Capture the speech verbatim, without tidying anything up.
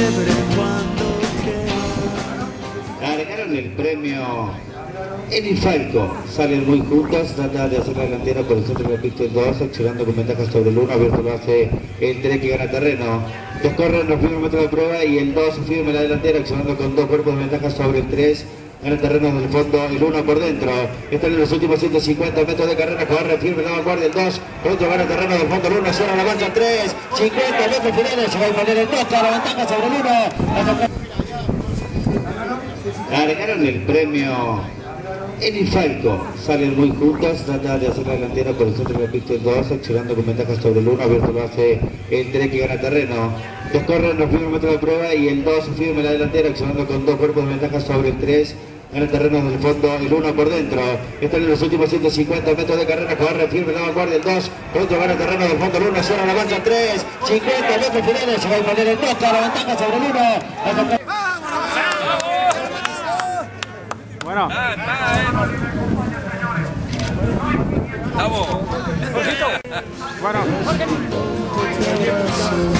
fiebre cuando Agregaron el premio Eni Falco. Salen muy juntos, trata de hacer la delantera por el centro de la pista el dos, accionando con ventaja sobre el uno, abierto lo hace el tres que gana terreno. Descorren los primeros metros de prueba y el dos firme la delantera, accionando con dos cuerpos de ventaja sobre el tres. Gana terreno desde el fondo, el uno por dentro. Están en los últimos ciento cincuenta metros de carrera. Corre firme la vanguardia el dos. Pronto gana terreno del fondo el uno. Cierra la mancha el tres. cincuenta metros finales. Se va a poner el dos. La ventaja sobre el uno. Agregaron el premio Eni Falco. Salen muy juntos. Trata de hacer la delantera por el centro de la pista el dos, accionando con ventaja sobre el uno. Abierto lo hace el tres que gana terreno. Descorren los primeros metros de prueba y el dos firme la delantera, accionando con dos cuerpos de ventaja sobre el tres. Gana terreno desde el fondo, el uno por dentro. Están en los últimos ciento cincuenta metros de carrera. Corre firme la vanguardia el dos. Pronto gana terreno del fondo el uno. Cierra la mancha el tres. cincuenta metros finales. Se va a poner el dos. La ventaja sobre el uno. Bueno. Vamos. Bueno.